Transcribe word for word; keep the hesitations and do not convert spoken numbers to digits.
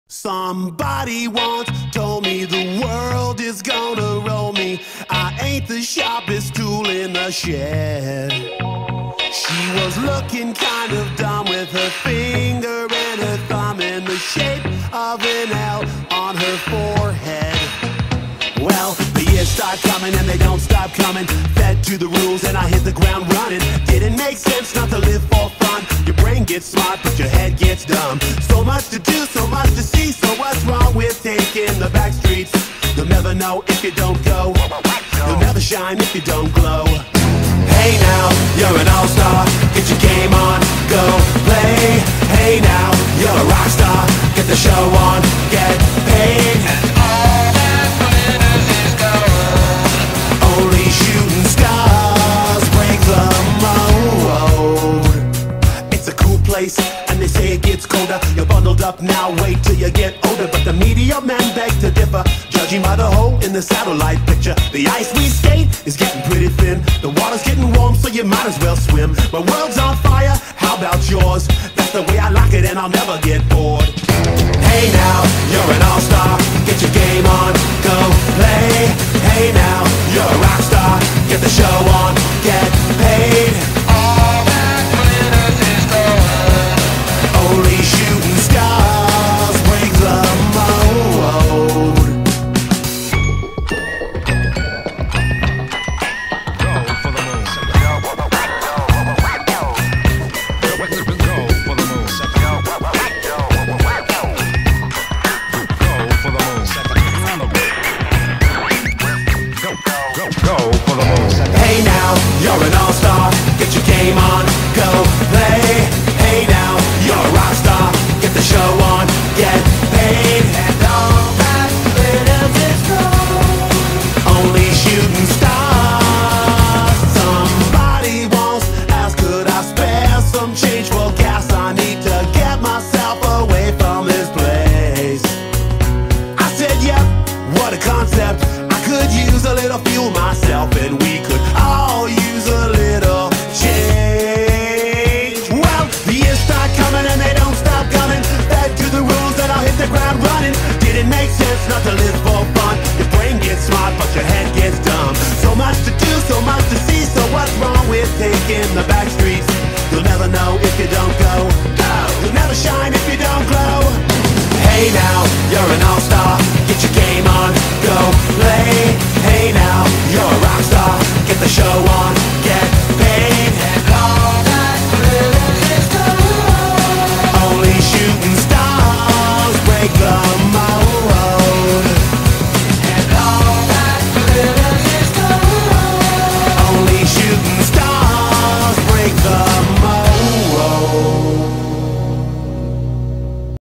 Somebody once told me the world is gonna roll me. I ain't the sharpest tool in the shed. She was looking kind of dumb with her finger and her thumb in the shape of an L on her forehead. Well, the years start coming and they don't stop coming. Fed to the rules and I hit the ground running. Didn't make sense not to live for fun. Your brain gets smart but your head gets dumb. So much to do, so much to see. So what's wrong with taking the back streets? You'll never know if you don't go. You'll never shine if you don't glow. Hey now, you're an all-star. Get your game on, go play. Hey now, you're a rock star. Get the show on, get paid. And all that glitters is gold. Only shooting stars break the mold. It's a cool place, and they say it gets colder. You're bundled up now, wait till you get older. But the media men beg to differ, judging by the hole in the satellite picture. The ice we skate is getting pretty thin. The water's getting warm, so you might as well swim. My world's on fire, how about yours? That's the way I like it and I'll never get bored. Hey now, you're an all-star. Get your game on, go play. Hey now, you're a rock star. Get the show on, get paid. All that glitters is gold. Only shooting stars break the mold. Hey now, you're an all-star. Get your game on, go play. Hey now, you're a rock star. Get the show on, get paid. And all that glitters is gold. Only shooting stars. Somebody once asked, could I spare some change for gas? I need to get myself away from this place. I said, yep, what a concept. I could use a little fuel myself, and we could all use a little change. Well, the years start coming and they don't stop coming. Back to the rules and I'll hit the ground running. Didn't make sense not to live for fun. Your brain gets smart but your head gets dumb. So much to do, so much to see. So what's wrong with taking the back streets? You'll never know if you don't go. You'll never shine if you don't glow. Hey now, you're an all-star. Get your game on, go play. Hey now, you're a rock star. Get the show on,